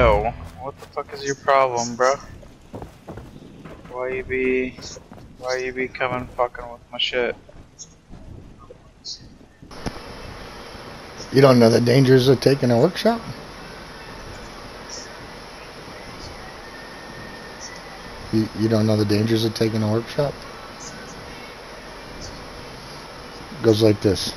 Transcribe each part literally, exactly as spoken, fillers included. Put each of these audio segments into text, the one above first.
Yo, what the fuck is your problem, bro? Why you be... Why you be coming fucking with my shit? You don't know the dangers of taking a workshop? You, you don't know the dangers of taking a workshop? It goes like this.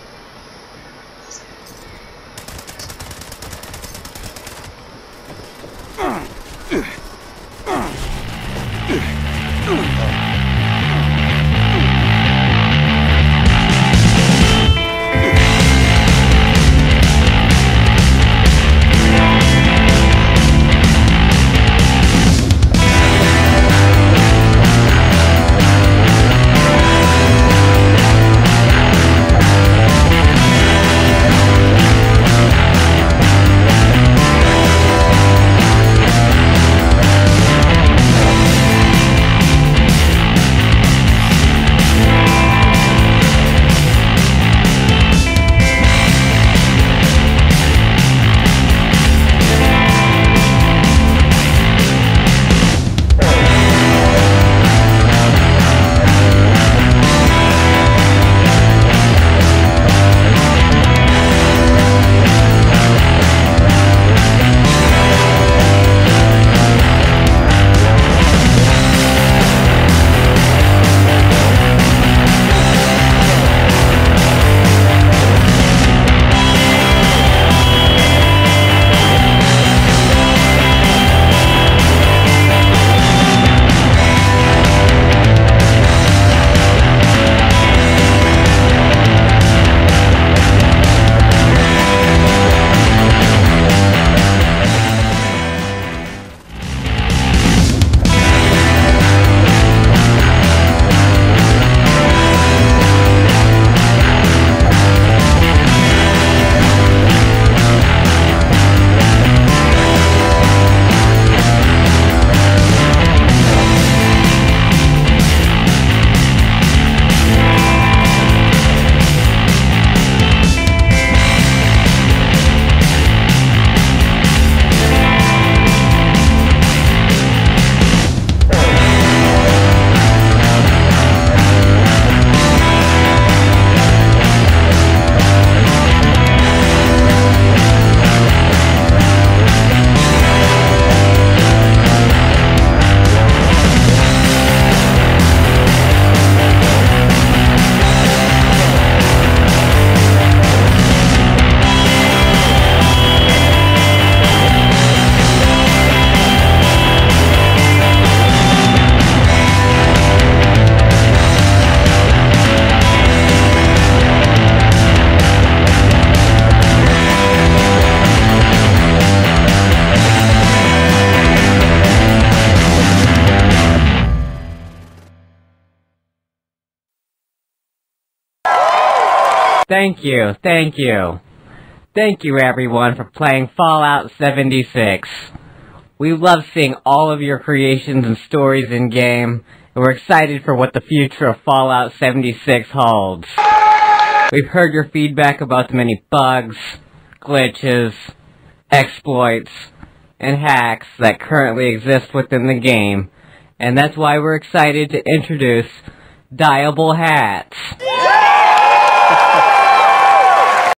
Thank you, thank you. Thank you everyone for playing Fallout seventy-six. We love seeing all of your creations and stories in-game, and we're excited for what the future of Fallout seventy-six holds. We've heard your feedback about the many bugs, glitches, exploits, and hacks that currently exist within the game, and that's why we're excited to introduce Dyeable Hats.